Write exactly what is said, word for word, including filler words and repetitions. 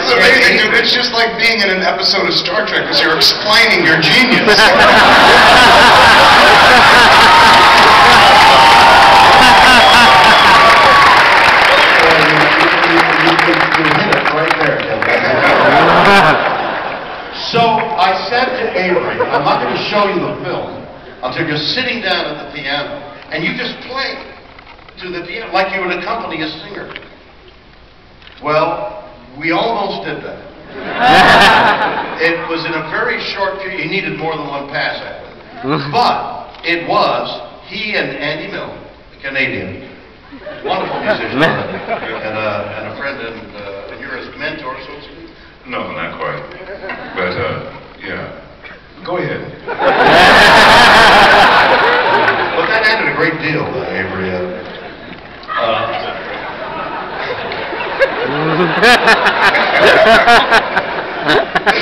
It's amazing, dude. It's just like being in an episode of Star Trek because you're explaining your genius. So I said to Avery, I'm not going to show you the film until you're sitting down at the piano and you just play to the piano like you would accompany a singer. Well, we almost did that. It was in a very short period. He needed more than one pass at it. But it was he and Andy Milne, a Canadian, wonderful musician, and, uh, and a friend, and, uh, and you're his mentor, so to speak. No, not quite. But, uh, yeah. Go ahead. But that added a great deal, uh, Avery. Uh, uh,